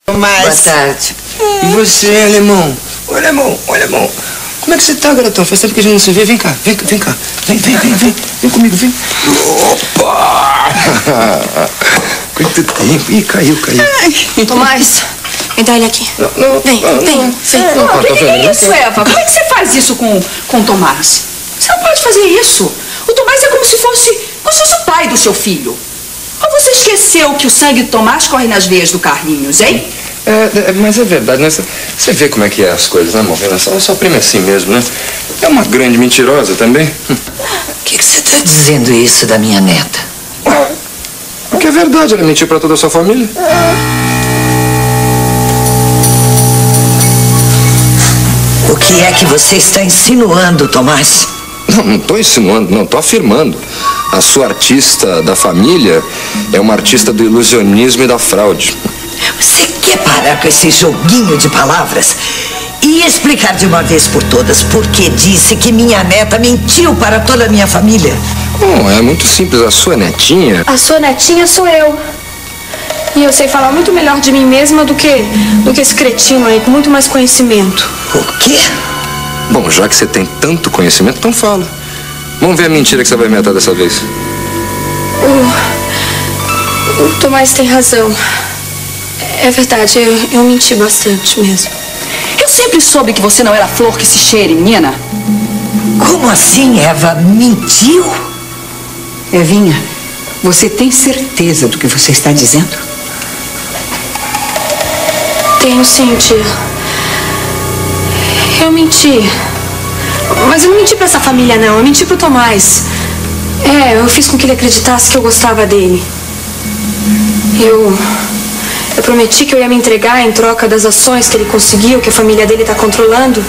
Mas... Boa tarde. E você, alemão? Ô, alemão, como é que você tá, garotão? Faz tempo que a gente não se vê. Vem cá. Vem comigo, vem. Opa! Quanto tempo. Ih, caiu. Ai. Tomás, me dá ele aqui. Vem. Que é isso, Eva? Como é que você faz isso com o Tomás? Você não pode fazer isso. O Tomás é como se fosse o pai do seu filho. Ou você esqueceu que o sangue do Tomás corre nas veias do Carlinhos, hein? Mas é verdade, né? Você vê como é que é as coisas, né, Malvina? Sua prima é assim mesmo, né? É uma grande mentirosa também. Por que você está dizendo isso da minha neta? Porque é verdade, ela mentiu pra toda a sua família. O que é que você está insinuando, Tomás? Não estou insinuando, não, estou afirmando. A sua artista da família é uma artista do ilusionismo e da fraude. Você quer parar com esse joguinho de palavras e explicar de uma vez por todas por que disse que minha neta mentiu para toda a minha família? Bom, é muito simples. A sua netinha... A sua netinha sou eu. E eu sei falar muito melhor de mim mesma do que esse cretino aí, com muito mais conhecimento. O quê? Bom, já que você tem tanto conhecimento, então fala. Vamos ver a mentira que você vai inventar dessa vez. O Tomás tem razão. É verdade, eu menti bastante mesmo. Eu sempre soube que você não era flor que se cheire, menina. Como assim, Eva? Mentiu? Evinha, você tem certeza do que você está dizendo? Tenho sim, tia. Eu menti. Mas eu não menti pra essa família, não. Eu menti pro Tomás. Eu fiz com que ele acreditasse que eu gostava dele. Eu prometi que eu ia me entregar em troca das ações que ele conseguiu, que a família dele tá controlando.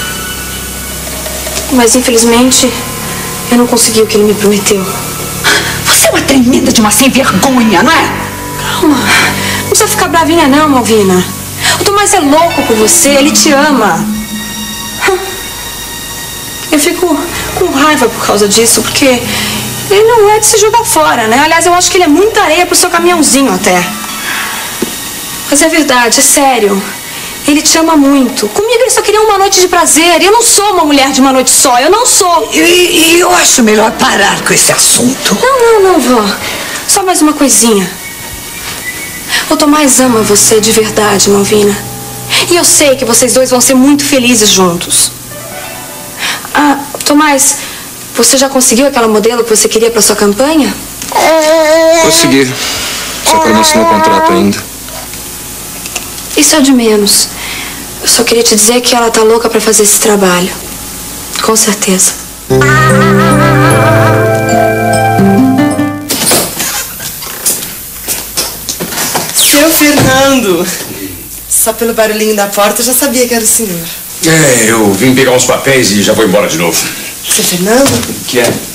Mas, infelizmente, eu não consegui o que ele me prometeu. Você é uma tremenda de uma sem vergonha, não é? Calma. Não precisa ficar bravinha, não, Malvina. O Tomás é louco por você, ele te ama. Eu fico com raiva por causa disso, porque ele não é de se jogar fora, né? Aliás, eu acho que ele é muita areia pro seu caminhãozinho até. Mas é verdade, é sério. Ele te ama muito. Comigo ele só queria uma noite de prazer. Eu não sou uma mulher de uma noite só, eu não sou. E eu acho melhor parar com esse assunto. Não, vó. Só mais uma coisinha. O Tomás ama você de verdade, Malvina. E eu sei que vocês dois vão ser muito felizes juntos. Tomás, você já conseguiu aquela modelo que você queria para sua campanha? Consegui. Só que eu não assinou o contrato ainda. Isso é o de menos. Eu só queria te dizer que ela tá louca para fazer esse trabalho. Com certeza. Seu Fernando. Só pelo barulhinho da porta eu já sabia que era o senhor. Eu vim pegar uns papéis e já vou embora de novo. Seu Fernando? O que é?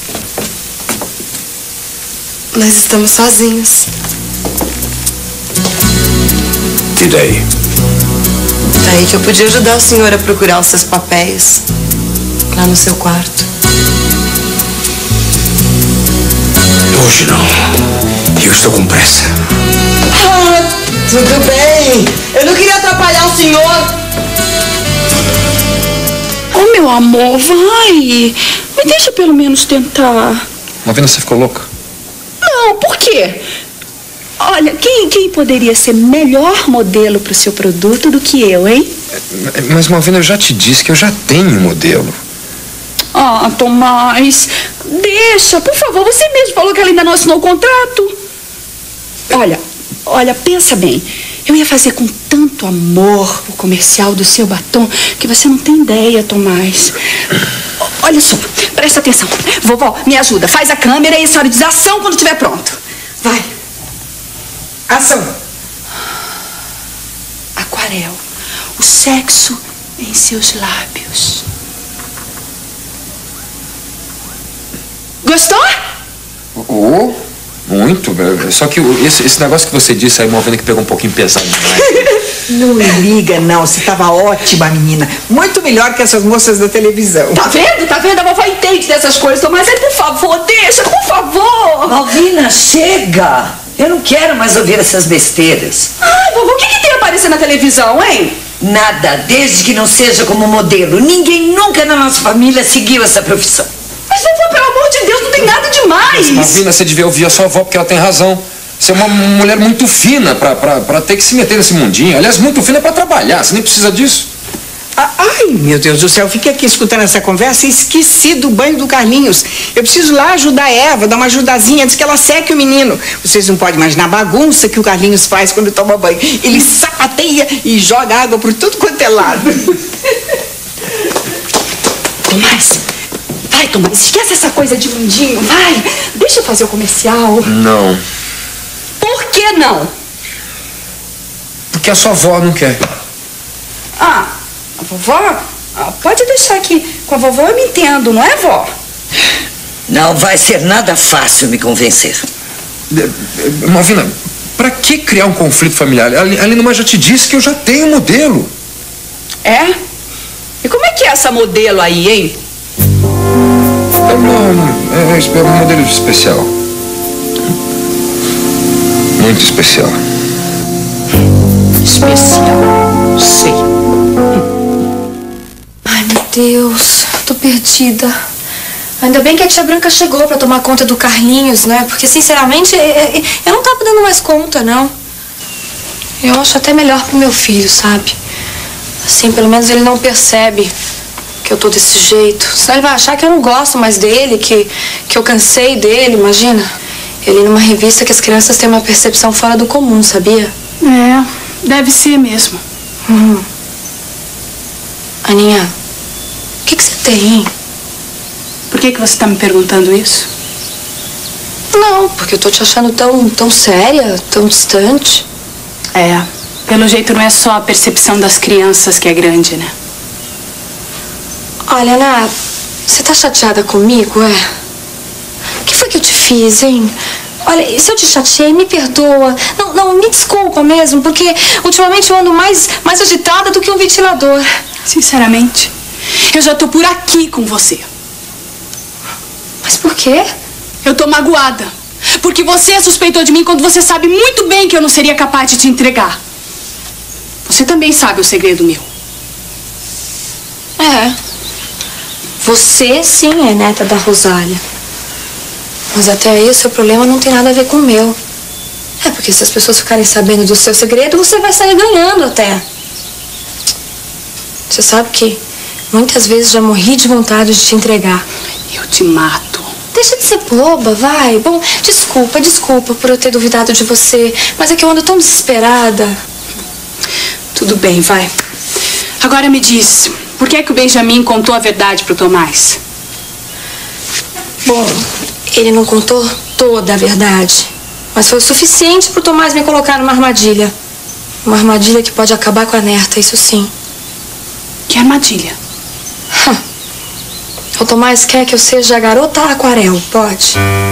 Nós estamos sozinhos. E daí? Daí que eu podia ajudar o senhor a procurar os seus papéis lá no seu quarto. Hoje não. Eu estou com pressa. Tudo bem. Eu não queria atrapalhar o senhor. Oh, meu amor, vai. Me deixa pelo menos tentar. Malvina, você ficou louca? Não, por quê? Olha, quem poderia ser melhor modelo para o seu produto do que eu, hein? Mas, Malvina, eu já te disse que eu já tenho um modelo. Tomás, deixa, por favor. Você mesmo falou que ela ainda não assinou o contrato. Olha, pensa bem. Eu ia fazer com tanto amor o comercial do seu batom que você não tem ideia, Tomás. Olha só, presta atenção. Vovó, me ajuda. Faz a câmera e a senhora diz ação quando estiver pronto. Vai. Ação. Aquarela. O sexo em seus lábios. Gostou? Muito. Só que esse negócio que você disse aí, Malvina, que pegou um pouquinho pesado demais. Não me liga, não. Você estava ótima, menina. Muito melhor que essas moças da televisão. Tá vendo? A vovó entende dessas coisas, Tomás. Por favor, deixa, por favor. Malvina, chega. Eu não quero mais ouvir essas besteiras. Ai, vovô, o que tem aparecido na televisão, hein? Nada, desde que não seja como modelo. Ninguém nunca na nossa família seguiu essa profissão. Mas, vovô, pelo amor de Deus, não tem nada demais. Malvina, você devia ouvir a sua avó, porque ela tem razão. Você é uma mulher muito fina pra ter que se meter nesse mundinho. Aliás, muito fina pra trabalhar. Você nem precisa disso. Ai, meu Deus do céu, fiquei aqui escutando essa conversa e esqueci do banho do Carlinhos. Eu preciso lá ajudar a Eva, dar uma ajudazinha antes que ela seque o menino. Vocês não podem imaginar a bagunça que o Carlinhos faz quando toma banho. Ele sapateia e joga água por tudo quanto é lado. Tomás, vai, Tomás, esquece essa coisa de mundinho, vai. Deixa eu fazer o comercial. Não. Por que não? Porque a sua avó não quer. Ah, a vovó? Pode deixar aqui. Com a vovó eu me entendo, não é, vó? Não vai ser nada fácil me convencer. Malvina, pra que criar um conflito familiar? A Lina Má já te disse que eu já tenho modelo. É? E como é que é essa modelo aí, hein? É um modelo especial. Muito especial. Especial, sei. Ai, meu Deus, tô perdida. Ainda bem que a tia Branca chegou pra tomar conta do Carlinhos, né? Porque, sinceramente, eu não tava dando mais conta, não. Eu acho até melhor pro meu filho, sabe? Assim, pelo menos ele não percebe que eu tô desse jeito. Senão ele vai achar que eu não gosto mais dele, que eu cansei dele, imagina. Ele numa revista que as crianças têm uma percepção fora do comum, sabia? É, deve ser mesmo. Aninha, o que você tem? Por que você tá me perguntando isso? Não, porque eu tô te achando tão séria, tão distante. É, pelo jeito não é só a percepção das crianças que é grande, né? Olha, Ana, você tá chateada comigo, é? O que foi que eu te fiz, hein? Olha, se eu te chateei, me perdoa. Não, me desculpa mesmo, porque ultimamente eu ando mais agitada do que um ventilador. Sinceramente, eu já tô por aqui com você. Mas por quê? Eu tô magoada. Porque você suspeitou de mim quando você sabe muito bem que eu não seria capaz de te entregar. Você também sabe o segredo meu. É. Você, sim, é neta da Rosália. Mas até aí o seu problema não tem nada a ver com o meu. É porque se as pessoas ficarem sabendo do seu segredo, você vai sair ganhando até. Você sabe que muitas vezes já morri de vontade de te entregar. Eu te mato. Deixa de ser boba, vai. Bom, desculpa por eu ter duvidado de você. Mas é que eu ando tão desesperada. Tudo bem, vai. Agora me diz, por que é que o Benjamin contou a verdade pro Tomás? Bom, ele não contou toda a verdade. Mas foi o suficiente pro Tomás me colocar numa armadilha. Uma armadilha que pode acabar com a Nerta, isso sim. Que armadilha? O Tomás quer que eu seja a garota aquarel, pode?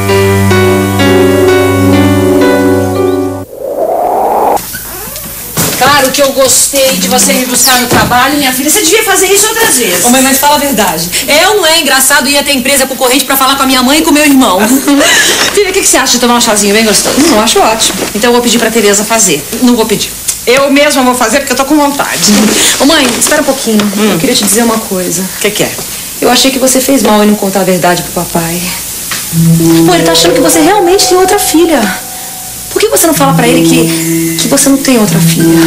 Claro que eu gostei de você me buscar no trabalho, minha filha. Você devia fazer isso outras vezes. Ô, mãe, mas fala a verdade. Eu não é engraçado ir até a empresa concorrente pra falar com a minha mãe e com o meu irmão. Filha, o que você acha de tomar um chazinho bem gostoso? Eu acho ótimo. Então eu vou pedir pra Tereza fazer. Não vou pedir. Eu mesma vou fazer porque eu tô com vontade. Ô, mãe, espera um pouquinho. Eu queria te dizer uma coisa. O que é? Eu achei que você fez mal em não contar a verdade pro papai. Pô, ele tá achando que você realmente tem outra filha. Por que você não fala pra ele que você não tem outra filha?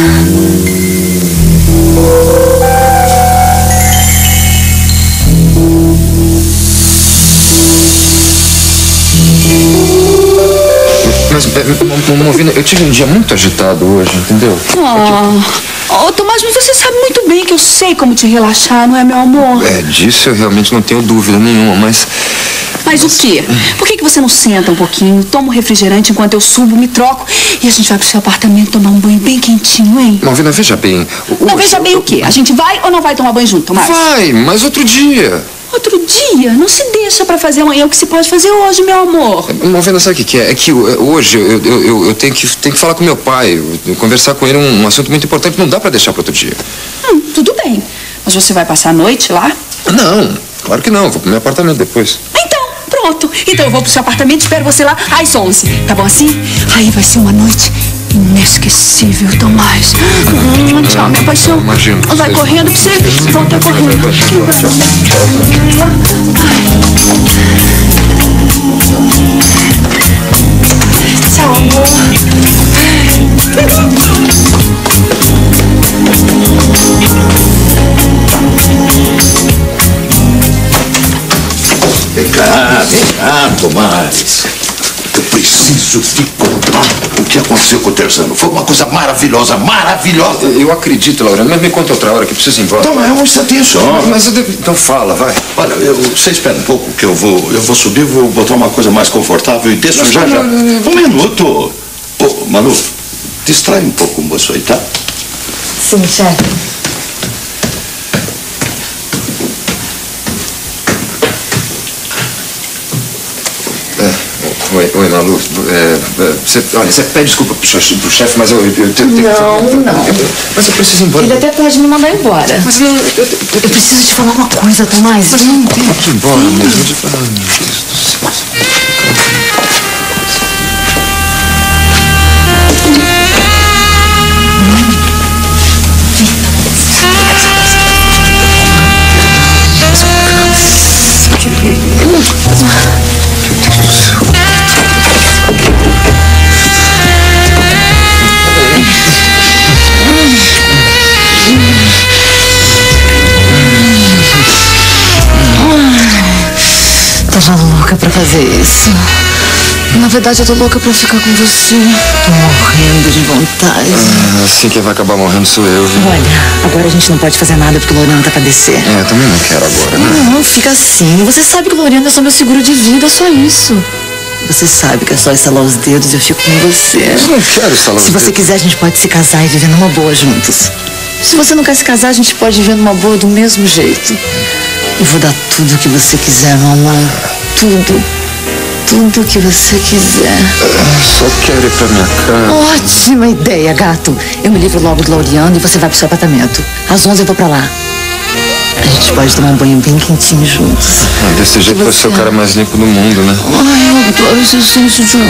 Mas, Malvina, eu tive um dia muito agitado hoje, entendeu? Tomás, mas você sabe muito bem que eu sei como te relaxar, não é, meu amor? Disso eu realmente não tenho dúvida nenhuma, mas... Mas o quê? Por que você não senta um pouquinho, toma um refrigerante enquanto eu subo, me troco e a gente vai pro seu apartamento tomar um banho bem quentinho, hein? Malvina, veja bem... Não, veja bem o quê? A gente vai ou não vai tomar banho junto, Tomás? Vai, mas outro dia. Outro dia? Não se deixa pra fazer amanhã o que se pode fazer hoje, meu amor. Malvina, sabe o que é? É que hoje eu tenho que falar com meu pai, conversar com ele um assunto muito importante, não dá pra deixar pra outro dia. Tudo bem. Mas você vai passar a noite lá? Não, claro que não, vou pro meu apartamento depois. Então, Pronto. Então eu vou pro seu apartamento e espero você lá às 11. Tá bom assim? Aí vai ser uma noite inesquecível, Tomás. Tchau, minha paixão. Imagino. Vai correndo pra você voltar correndo. Tchau, amor. Vem cá, Tomás. Eu preciso te contar o que aconteceu com o Terzano. Foi uma coisa maravilhosa, maravilhosa. Eu acredito, Laureano, mas me conta outra hora que eu preciso ir embora. Então, é um instantinho só. Mas eu devo... Então fala, vai. Olha, você espera um pouco que eu vou subir, vou botar uma coisa mais confortável e desço já. Um minuto. Ô, Manu, distrai um pouco o moço aí, tá? Sim, chefe. Oi, Malu. Você pede desculpa pro chefe, mas eu tenho que... Não. Mas eu preciso ir embora. Ele até pode me mandar embora. Mas não... Eu preciso te falar uma coisa, Tomás. Mas eu não tenho que ir embora mesmo. Meu Deus do céu. Tava louca pra fazer isso. Na verdade, eu tô louca pra ficar com você. Tô morrendo de vontade. Assim que vai acabar morrendo sou eu, viu? Olha, agora a gente não pode fazer nada porque o Laureano tá pra descer. Eu também não quero agora, né? Não, fica assim. Você sabe que o Laureano é só meu seguro de vida, só isso. Você sabe que é só estalar os dedos e eu fico com você. Eu não quero estalar os dedos. Se você quiser, a gente pode se casar e viver numa boa juntos. Se você não quer se casar, a gente pode viver numa boa do mesmo jeito. Eu vou dar tudo o que você quiser, mamãe. Tudo. Tudo que você quiser. Só quero ir pra minha cama. Ótima ideia, gato. Eu me livro logo do Laureano e você vai pro seu apartamento. Às 11 eu vou pra lá. A gente pode tomar um banho bem quentinho juntos. Desse jeito você é o cara mais limpo do mundo, né? Ai, eu adoro esse senso de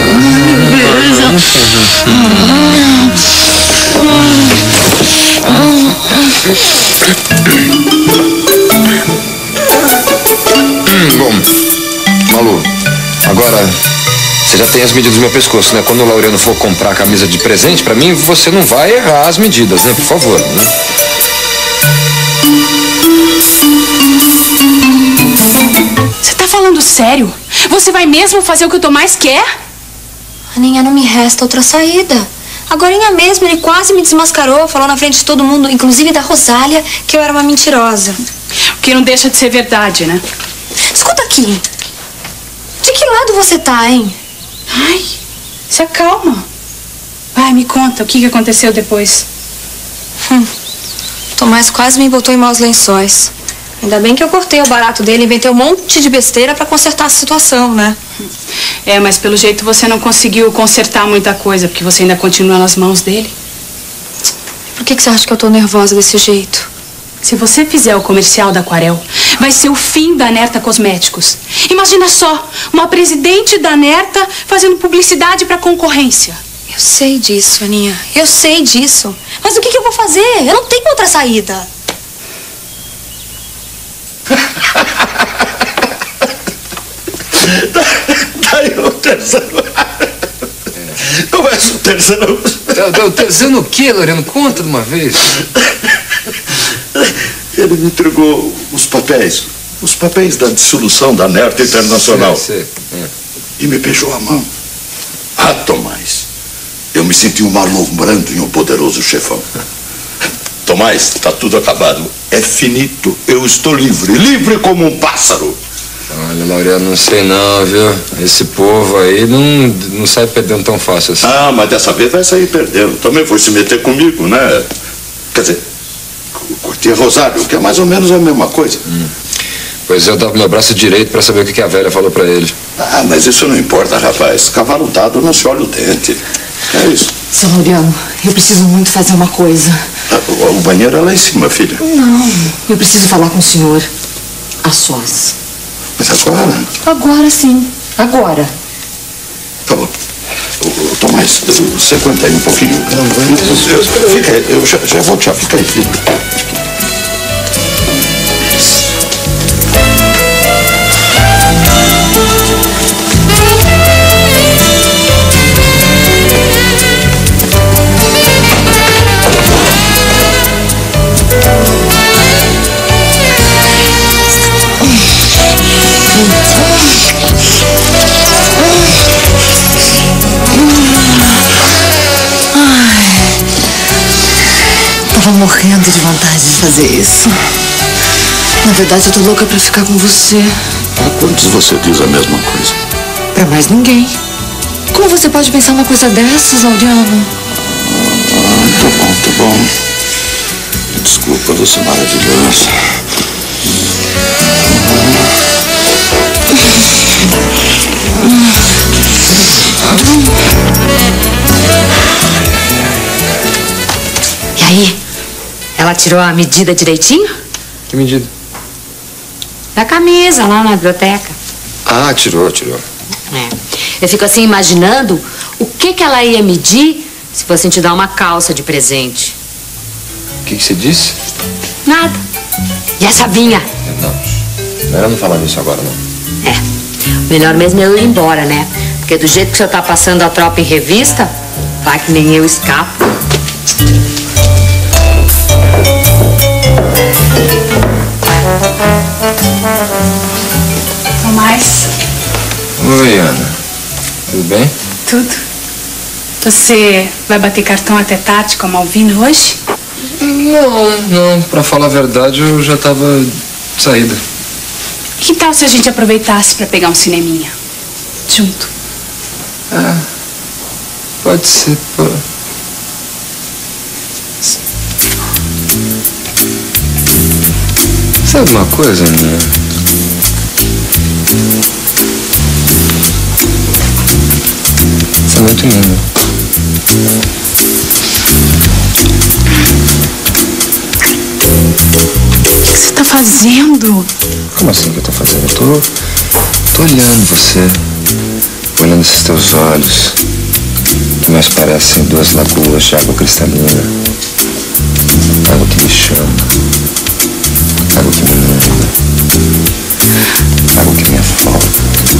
Bom, Malu, agora você já tem as medidas do meu pescoço, né? Quando o Laureano for comprar a camisa de presente pra mim, você não vai errar as medidas, né? Por favor, né? Você tá falando sério? Você vai mesmo fazer o que o Tomás quer? Aninha, não me resta outra saída. Agorinha mesmo, ele quase me desmascarou, falou na frente de todo mundo, inclusive da Rosália, que eu era uma mentirosa. O que não deixa de ser verdade, né? Escuta aqui. De que lado você tá, hein? Ai, se acalma. Vai, me conta, o que aconteceu depois? Tomás quase me botou em maus lençóis. Ainda bem que eu cortei o barato dele e inventei um monte de besteira pra consertar a situação, né? Mas pelo jeito você não conseguiu consertar muita coisa, porque você ainda continua nas mãos dele. Por que você acha que eu tô nervosa desse jeito? Se você fizer o comercial da Aquarel, vai ser o fim da Nerta Cosméticos. Imagina só, uma presidente da Nerta fazendo publicidade pra concorrência. Eu sei disso, Aninha. Eu sei disso. Mas o que eu vou fazer? Eu não tenho outra saída. Daí o Terzano. Não é o Terzano. O Terzano o quê, Laureano? Conta de uma vez. Ele me entregou os papéis da dissolução da Nerta Internacional. Sei. E me beijou a mão. Ah, Tomás, eu me senti um alombrando em um poderoso chefão. Tomás, está tudo acabado. É finito. Eu estou livre. Livre como um pássaro. Olha, Laureano, não sei não, viu? Esse povo aí não sai perdendo tão fácil assim. Ah, mas dessa vez vai sair perdendo. Também foi se meter comigo, né? Quer dizer, curti a Rosário, que é mais ou menos a mesma coisa. Pois eu dava meu braço direito pra saber o que a velha falou pra ele. Ah, mas isso não importa, rapaz. Cavalo dado não se olha o dente. É isso. Seu Laureano, eu preciso muito fazer uma coisa. O banheiro é lá em cima, filha. Não, eu preciso falar com o senhor. A sós. Mas agora? Agora sim. Agora. Tá bom. Tomás, você aguenta aí um pouquinho. Fica aí, eu já vou te fica aí, filho. Tava morrendo de vontade de fazer isso. Na verdade, eu tô louca pra ficar com você. Para quantos você diz a mesma coisa? Pra mais ninguém. Como você pode pensar uma coisa dessas, Laureano? Tá bom. Desculpa, você é maravilhosa. E aí? Ela tirou a medida direitinho? Que medida? Da camisa, lá na biblioteca. Ah, tirou. É. Eu fico assim imaginando o que ela ia medir se fosse te dar uma calça de presente. O que você disse? Nada. E a chavinha? Não era não falar nisso agora, não. É. Melhor mesmo é eu ir embora, né? Porque do jeito que o senhor tá passando a tropa em revista, vai que nem eu escapo. Tomás. Oi, Ana. Tudo bem? Tudo. Você vai bater cartão até tarde com a Malvina hoje? Não. Pra falar a verdade, eu já tava saída. Que tal se a gente aproveitasse pra pegar um cineminha? Junto. Pode ser, pô. Sabe uma coisa, Ana? Você é muito linda. O que você tá fazendo? Como assim que eu tô fazendo? Eu tô olhando você. Olhando esses teus olhos, que mais parecem duas lagoas de água cristalina. Água que me chama. Água que me manda. Água que me afoga.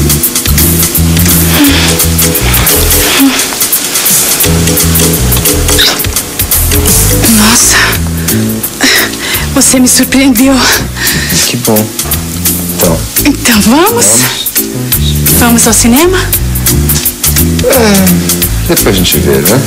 Nossa, você me surpreendeu. Que bom. Então vamos? Vamos ao cinema? Depois a gente vê, né?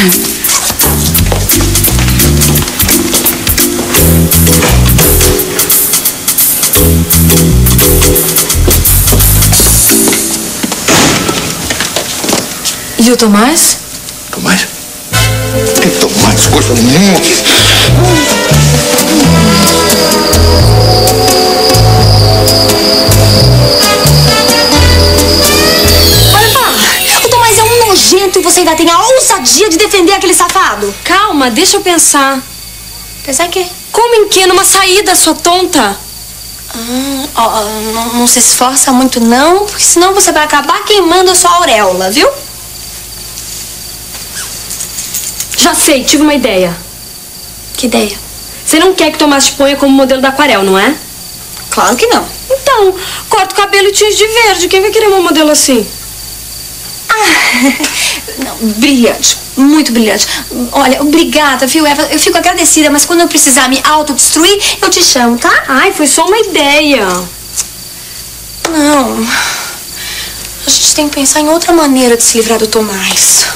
E o Tomás? Tomás? Que Tomás? Coisa muito... E você ainda tem a ousadia de defender aquele safado? Calma, deixa eu pensar. Pensar em quê? Como em quê? Numa saída, sua tonta? Não se esforça muito não, porque senão você vai acabar queimando a sua auréola, viu? Já sei, tive uma ideia. Que ideia? Você não quer que Tomás te ponha como modelo da aquarela, não é? Claro que não. Então, corta o cabelo e tinge de verde. Quem vai querer uma modelo assim? Não, brilhante, muito brilhante. Olha, obrigada, viu, Eva? Eu fico agradecida, mas quando eu precisar me autodestruir, eu te chamo, tá? Ai, foi só uma ideia. Não. A gente tem que pensar em outra maneira de se livrar do Tomás.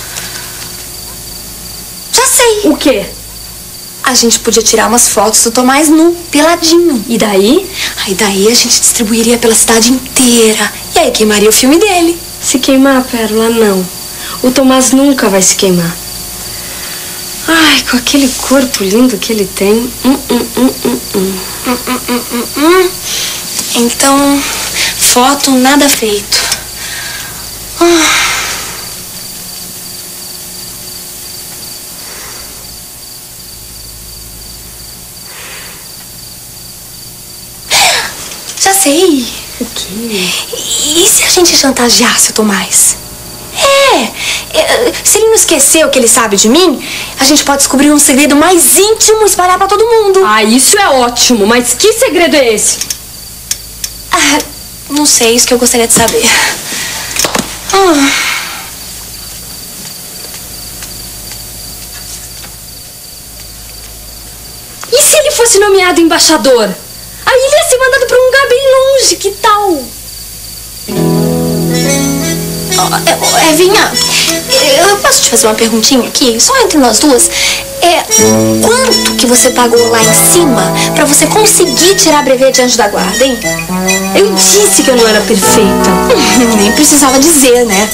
Já sei. O quê? A gente podia tirar umas fotos do Tomás nu, peladinho. E daí? Aí daí a gente distribuiria pela cidade inteira. E aí queimaria o filme dele. Se queimar, Pérola, não. O Tomás nunca vai se queimar. Ai, com aquele corpo lindo que ele tem. Então, foto nada feito. Já sei. O quê? E se a gente chantageasse o Tomás? Se ele não esqueceu o que ele sabe de mim, a gente pode descobrir um segredo mais íntimo e espalhar pra todo mundo. Ah, isso é ótimo, mas que segredo é esse? Ah, não sei, isso que eu gostaria de saber. E se ele fosse nomeado embaixador? Aí ele ia ser mandado pra um lugar bem longe, que tal? Evinha, eu posso te fazer uma perguntinha aqui? Só entre nós duas. Quanto que você pagou lá em cima pra você conseguir tirar brevet de anjo da guarda, hein? Eu disse que eu não era perfeita. Nem precisava dizer, né?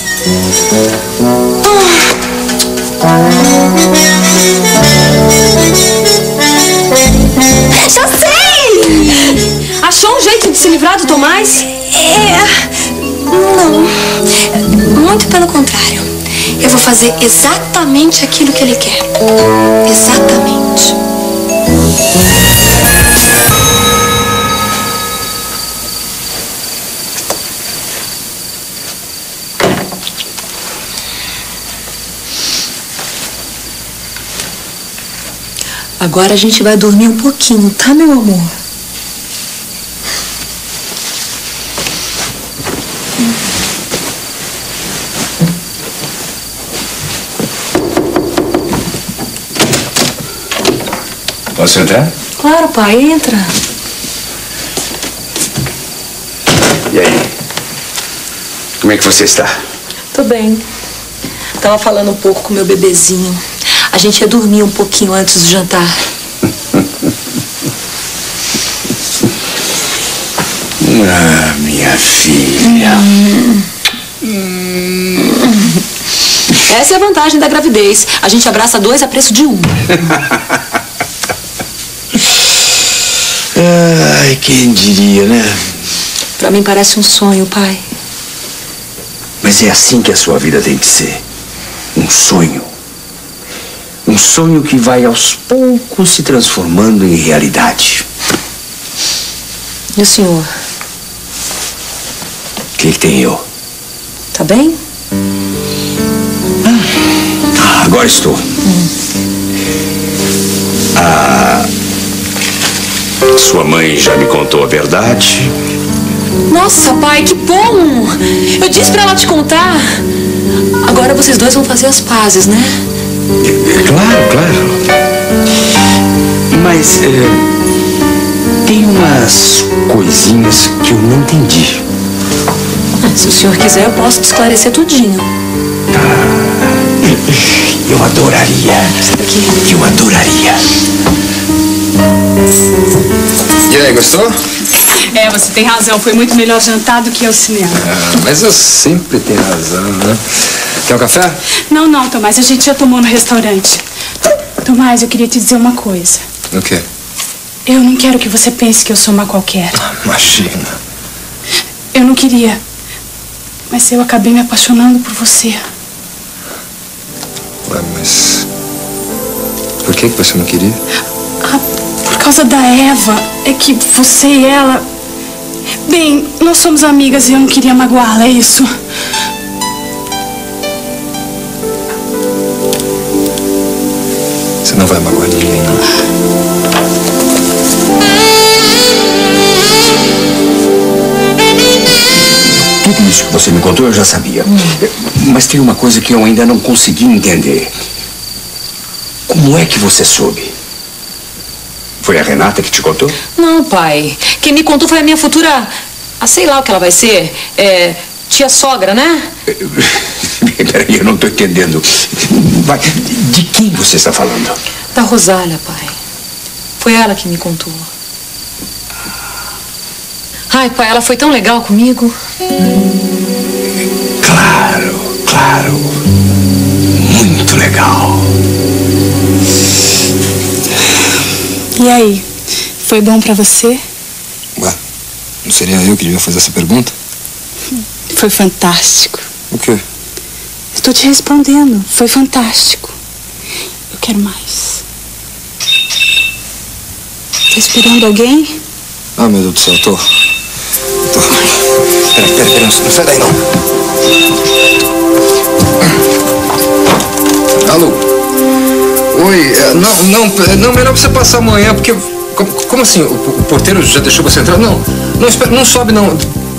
Já sei! Achou um jeito de se livrar do Tomás? Não. Muito pelo contrário. Eu vou fazer exatamente aquilo que ele quer. Exatamente. Agora a gente vai dormir um pouquinho, tá, meu amor? Posso entrar? Claro, pai, entra. E aí? Como é que você está? Tô bem. Tava falando um pouco com meu bebezinho. A gente ia dormir um pouquinho antes do jantar. Ah, minha filha. Essa é a vantagem da gravidez. A gente abraça dois a preço de um. Ai, quem diria, né? Pra mim parece um sonho, pai. Mas é assim que a sua vida tem que ser. Um sonho. Um sonho que vai aos poucos se transformando em realidade. E o senhor? O que tem eu? Tá bem? Agora estou. Sua mãe já me contou a verdade? Nossa, pai, que bom! Eu disse pra ela te contar. Agora vocês dois vão fazer as pazes, né? Claro. Mas tem umas coisinhas que eu não entendi. Se o senhor quiser, eu posso te esclarecer tudinho. Eu adoraria. Eu adoraria. E aí, gostou? Você tem razão. Foi muito melhor jantar do que ao cinema. Mas eu sempre tenho razão, né? Quer um café? Não, Tomás. A gente já tomou no restaurante. Tomás, eu queria te dizer uma coisa. O quê? Eu não quero que você pense que eu sou uma qualquer. Imagina. Eu não queria. Mas eu acabei me apaixonando por você. Ué, mas... Por que você não queria? Por causa da Eva. É que você e ela... Bem, nós somos amigas e eu não queria magoá-la, é isso? Você não vai magoar ninguém, não. Tudo isso que você me contou eu já sabia. Mas tem uma coisa que eu ainda não consegui entender. Como é que você soube? Foi a Renata que te contou? Não, pai. Quem me contou foi a minha futura... sei lá o que ela vai ser. Tia sogra, né? Peraí, eu não estou entendendo. De quem você está falando? Da Rosália, pai. Foi ela que me contou. Ai, pai, ela foi tão legal comigo. Claro. Muito legal. E aí? Foi bom pra você? Ué, não seria eu que devia fazer essa pergunta? Foi fantástico. O quê? Estou te respondendo. Foi fantástico. Eu quero mais. Tá esperando alguém? Ah, meu Deus do céu, tô Peraí, não sai daí não. Alô? Oi, não, melhor você passar amanhã, porque... Como assim? O porteiro já deixou você entrar? Não, espera, não sobe não.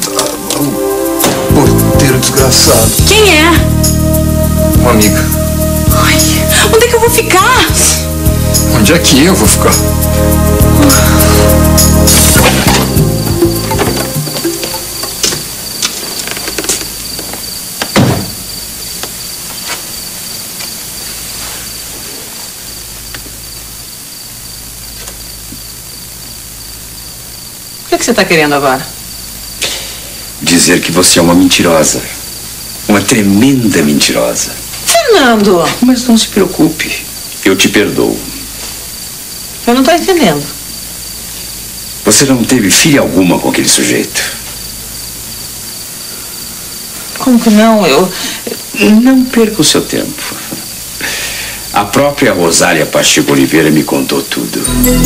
Porteiro desgraçado. Quem é? Uma amiga. Ai, onde é que eu vou ficar? Onde é que eu vou ficar? O que você está querendo agora? Dizer que você é uma mentirosa. Uma tremenda mentirosa. Fernando! Mas não se preocupe. Eu te perdoo. Eu não estou entendendo. Você não teve filha alguma com aquele sujeito. Como que não? Não perca o seu tempo. A própria Rosália Pacheco Oliveira me contou tudo.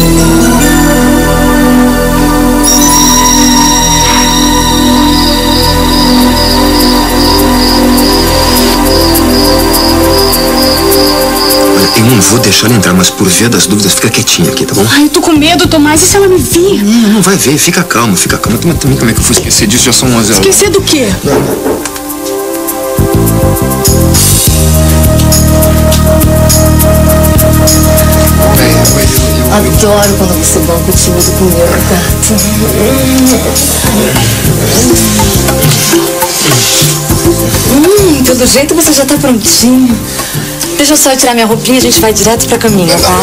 Eu não vou deixar ela entrar, mas por via das dúvidas, fica quietinha aqui, tá bom? Ai, eu tô com medo, Tomás. E se ela me vir? Não vai ver, fica calmo. Também como é que eu fui esquecer disso? Já são 11 horas. Esquecer do quê? Adoro quando você banca o tímido comigo, gato. Pelo jeito você já tá prontinho. Deixa eu só tirar minha roupinha e a gente vai direto pra caminho, tá?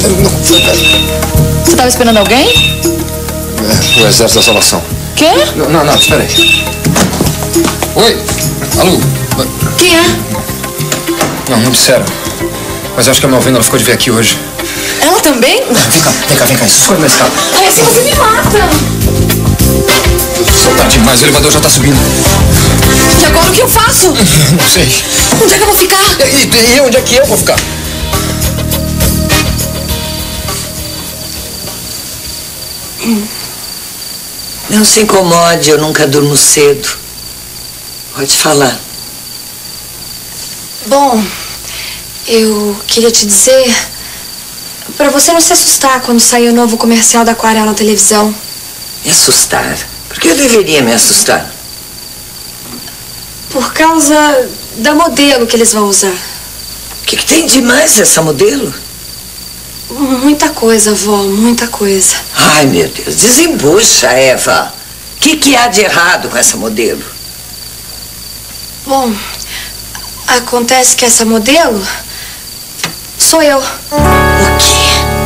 Você tava esperando alguém? O Exército da Salvação. Quê? Não, espera aí. Oi, alô? Quem é? Não disseram. Mas acho que a Malvina ela ficou de ver aqui hoje. Ela também? Vem cá, escolhe na escada. Ai, assim você me mata. Só tá demais, o elevador já tá subindo. E agora o que eu faço? Não sei. Onde é que eu vou ficar? E onde é que eu vou ficar? Não se incomode, eu nunca durmo cedo. Pode falar. Bom, eu queria te dizer... Pra você não se assustar quando sair o novo comercial da Aquarela na televisão. Me assustar? Por que eu deveria me assustar? Por causa da modelo que eles vão usar. O que tem demais essa modelo? Muita coisa, vó, muita coisa. Ai, meu Deus, desembucha, Eva. O que há de errado com essa modelo? Bom, acontece que essa modelo sou eu. O quê?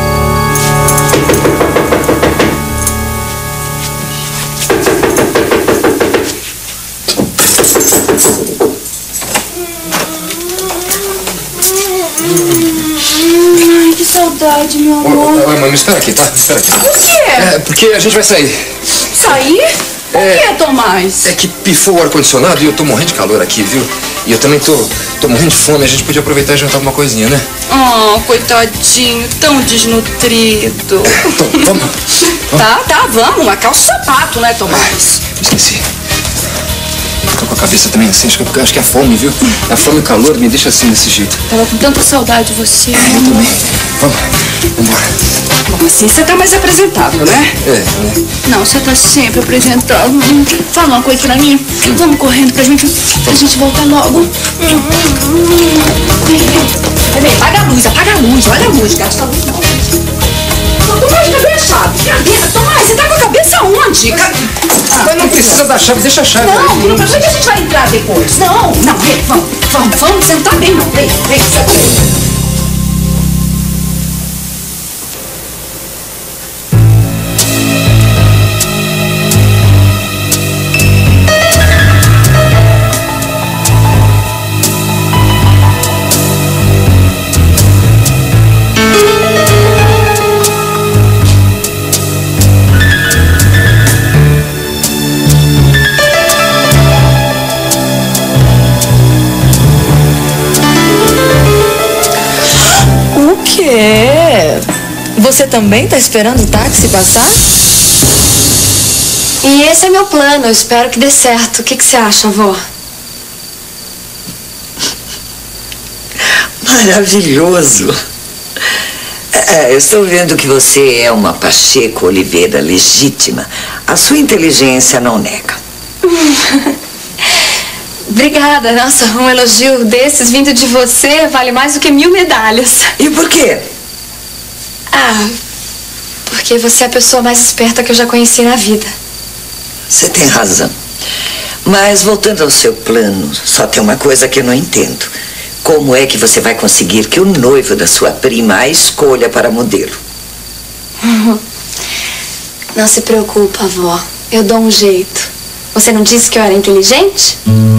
Ai, que saudade, meu amor. Oi, mãe, me espera aqui, tá? Me espera aqui. Por quê? Porque a gente vai sair. Sair? Por quê, Tomás? É que pifou o ar-condicionado e eu tô morrendo de calor aqui, viu? E eu também tô morrendo de fome. A gente podia aproveitar e jantar alguma coisinha, né? Oh, coitadinho, tão desnutrido. Então, vamos. Tá, vamos. Marcar o sapato, né, Tomás? Esqueci. Tô com a cabeça também assim, acho que é a fome, viu? A fome e o calor me deixa assim, desse jeito. Tava com tanta saudade de você. Eu também. Vamos embora. Bom, assim você tá mais apresentável, né? É. Não, você tá sempre apresentável. Fala uma coisa pra mim. Vamos correndo pra gente voltar logo. Vem, apaga a luz, olha a luz, gasta a luz não. Tomás, cadê a chave? Tomás, você tá com a cabeça onde? Mas não precisa da chave, deixa a chave. Não, pra onde a gente vai entrar depois? Não, vem, vamos, você não tá bem, não. Vem, senta aí. Você também tá esperando o táxi passar? E esse é meu plano, eu espero que dê certo. O que você acha, vó? Maravilhoso. Eu estou vendo que você é uma Pacheco Oliveira legítima. A sua inteligência não nega. Obrigada, nossa, um elogio desses vindo de você vale mais do que 1000 medalhas. E por quê? Porque você é a pessoa mais esperta que eu já conheci na vida. Você tem razão. Mas voltando ao seu plano, só tem uma coisa que eu não entendo. Como é que você vai conseguir que o noivo da sua prima a escolha para modelo? Não se preocupa, avó. Eu dou um jeito. Você não disse que eu era inteligente?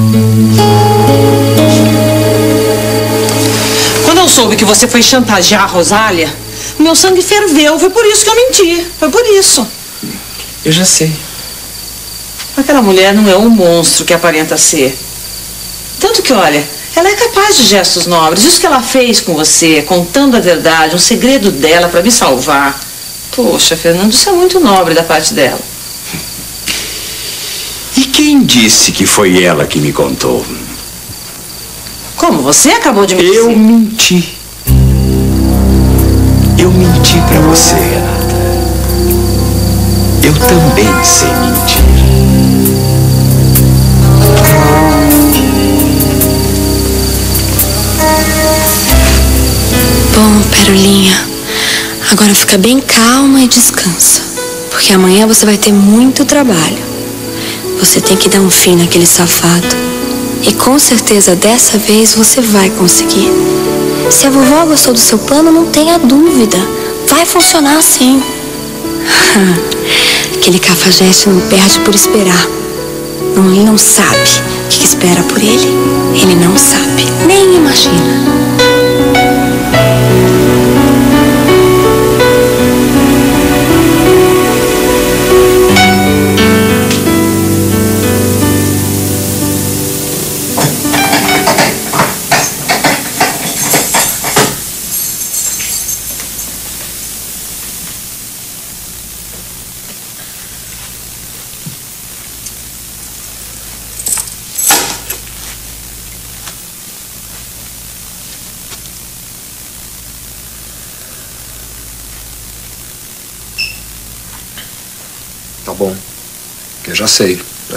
Quando eu soube que você foi chantagear a Rosália, meu sangue ferveu. Foi por isso que eu menti. Foi por isso. Eu já sei. Aquela mulher não é um monstro que aparenta ser. Tanto que, olha, ela é capaz de gestos nobres. Isso que ela fez com você, contando a verdade, um segredo dela para me salvar. Poxa, Fernando, isso é muito nobre da parte dela. E quem disse que foi ela que me contou? Como? Você acabou de me dizer? Eu menti. Eu menti pra você, Renata. Eu também sei mentir. Bom, Perolinha, agora fica bem calma e descansa. Porque amanhã você vai ter muito trabalho. Você tem que dar um fim naquele safado. E com certeza dessa vez você vai conseguir. Se a vovó gostou do seu plano, não tenha dúvida. Vai funcionar sim. Aquele cafajeste não perde por esperar. Ele não sabe o que espera por ele. Ele não sabe, nem imagina. Tá bom. Eu já sei.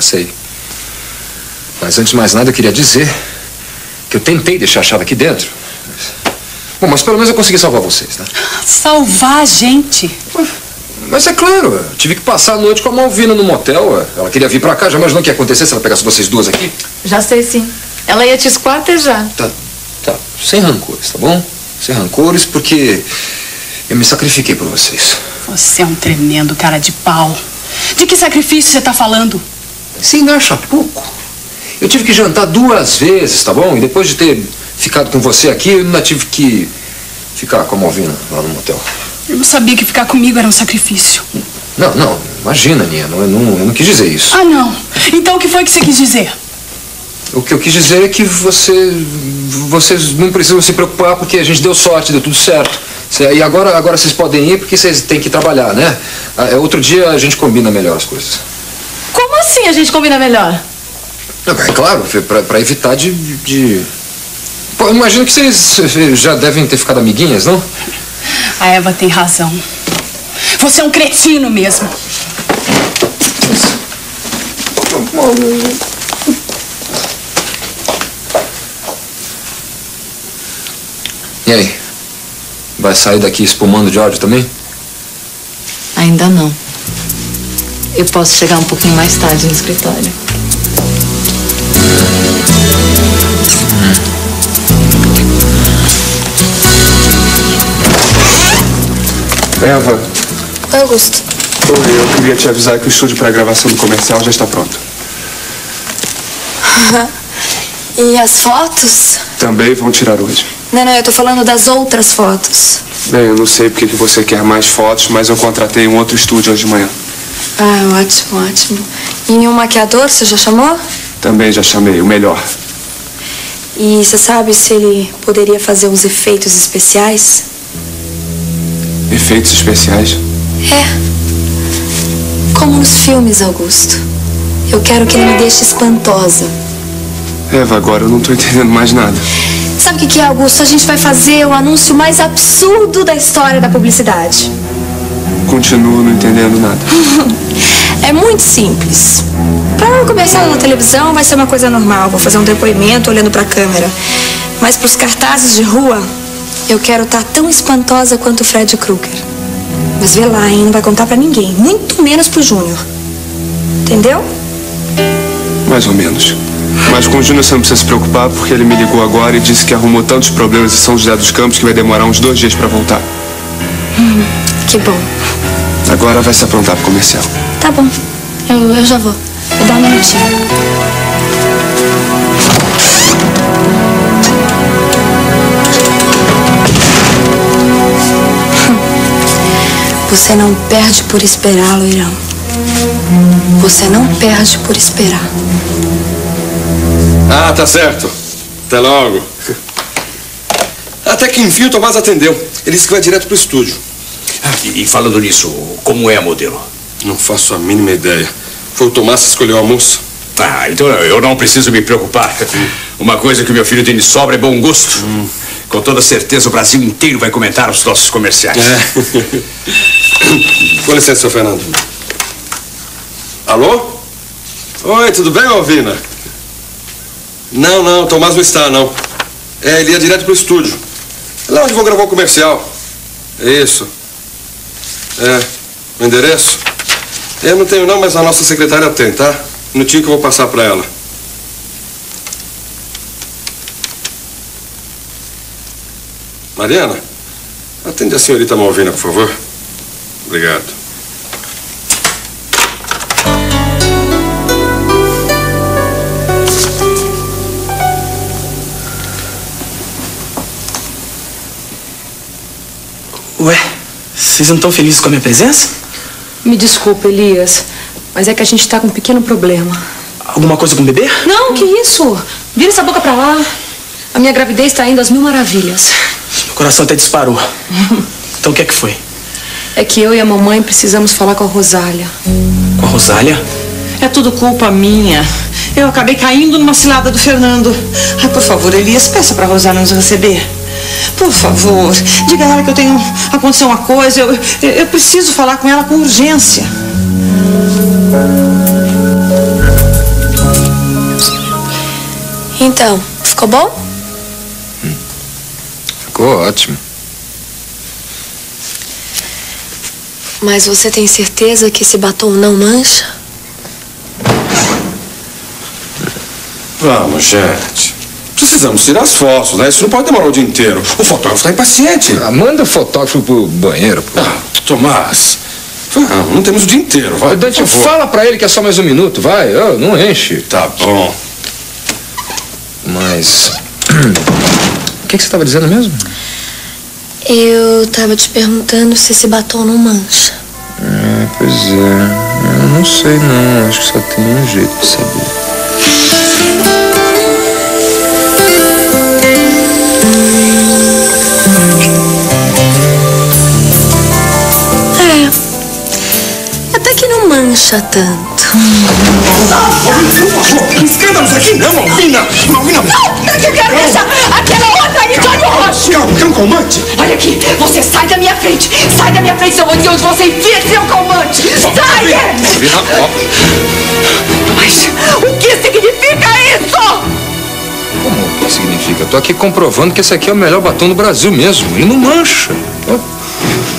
Mas antes de mais nada eu queria dizer que eu tentei deixar a chave aqui dentro. Bom, mas pelo menos eu consegui salvar vocês, né? Salvar a gente? Mas é claro, eu tive que passar a noite com a Malvina no motel. Ela queria vir pra cá, já imaginou o que ia acontecer se ela pegasse vocês duas aqui? Já sei sim. Ela ia te esquartejar. Tá. Sem rancores, tá bom? Sem rancores, porque eu me sacrifiquei por vocês. Você é um tremendo cara de pau. De que sacrifício você tá falando? Você ainda acha pouco? Eu tive que jantar 2 vezes, tá bom? E depois de ter ficado com você aqui, eu ainda tive que ficar com a Malvina lá no motel. Eu não sabia que ficar comigo era um sacrifício. Não, imagina, Ninha, eu não quis dizer isso. Ah, não. Então o que foi que você quis dizer? O que eu quis dizer é que vocês não precisam se preocupar porque a gente deu sorte, deu tudo certo. E agora vocês podem ir porque vocês têm que trabalhar, né? Outro dia a gente combina melhor as coisas. Como assim a gente combina melhor? É claro, pra evitar de... Pô, imagino que vocês já devem ter ficado amiguinhas, não? A Eva tem razão. Você é um cretino mesmo. E aí? Vai sair daqui espumando de ódio também? Ainda não. Eu posso chegar um pouquinho mais tarde no escritório. Eva. Augusto. Oi, eu queria te avisar que o estúdio para gravação do comercial já está pronto. E as fotos? Também vão tirar hoje. Não, eu tô falando das outras fotos. Bem, eu não sei porque que você quer mais fotos, mas eu contratei um outro estúdio hoje de manhã. Ah, ótimo. E nenhum maquiador você já chamou? Também já chamei, o melhor. E você sabe se ele poderia fazer uns efeitos especiais? Efeitos especiais? Como nos filmes, Augusto. Eu quero que ele me deixe espantosa. Eva, agora eu não tô entendendo mais nada. Sabe o que é, Augusto? A gente vai fazer o anúncio mais absurdo da história da publicidade. Continuo não entendendo nada. É muito simples. Para o comercial na televisão vai ser uma coisa normal. Vou fazer um depoimento olhando para a câmera. Mas para os cartazes de rua, eu quero estar tão espantosa quanto o Fred Krueger. Mas vê lá, hein? Não vai contar para ninguém. Muito menos pro Júnior. Entendeu? Mais ou menos. Mas com o Júnior você não precisa se preocupar, porque ele me ligou agora e disse que arrumou tantos problemas em São José dos Campos que vai demorar uns 2 dias para voltar. Que bom. Agora vai se aprontar pro comercial. Tá bom. Eu já vou. Vou dar um minutinho. Você não perde por esperar, loirão. Você não perde por esperar. Ah, tá certo. Até logo. Até que enfim o Tomás atendeu. Ele disse que vai direto pro estúdio. E falando nisso, como é a modelo? Não faço a mínima ideia. Foi o Tomás que escolheu a moça. Ah, então eu não preciso me preocupar. Uma coisa que o meu filho tem de sobra é bom gosto. Com toda certeza o Brasil inteiro vai comentar os nossos comerciais. Com licença, seu Fernando. Alô? Oi, tudo bem, Alvina? Não, o Tomás não está, não. Ele ia direto pro estúdio. Lá onde vou gravar o comercial. Isso. O endereço? Eu não tenho não, mas a nossa secretária tem, tá? Um minutinho que eu vou passar pra ela. Mariana, atende a senhorita Malvina, por favor. Obrigado. Ué, vocês não estão felizes com a minha presença? Me desculpa, Elias, mas é que a gente tá com um pequeno problema. Alguma coisa com o bebê? Não, que isso? Vira essa boca pra lá. A minha gravidez tá indo às mil maravilhas. Meu coração até disparou. Então o que é que foi? É que eu e a mamãe precisamos falar com a Rosália. Com a Rosália? É tudo culpa minha. Eu acabei caindo numa cilada do Fernando. Ai, por favor, Elias, peça pra Rosália nos receber. Por favor, diga a ela que aconteceu uma coisa. Eu preciso falar com ela com urgência. Então, ficou bom? Ficou ótimo. Mas você tem certeza que esse batom não mancha? Vamos, gente. Precisamos tirar as fotos, né? Isso não pode demorar o dia inteiro. O fotógrafo tá impaciente. Manda o fotógrafo pro banheiro, pô. Tomás. Vamos, não temos o dia inteiro, vai. Dante, fala pra ele que é só mais um minuto, vai. Não enche. Tá bom. Mas... O que você estava dizendo mesmo? Eu tava te perguntando se esse batom não mancha. Pois é. Eu não sei não. Acho que só tem um jeito de saber. Até que não mancha tanto. Escândalos aqui não, Malvina! Malvina! Não! Eu quero deixar aquela outra aí de olho roxo! Calma, calmante! Olha aqui, você sai da minha frente! Sai da minha frente, se eu vou dizer onde você enfia seu calmante! Sai! Malvina, ó. Mas o que significa isso? Como o que significa? Eu tô aqui comprovando que esse aqui é o melhor batom do Brasil mesmo. Ele não mancha.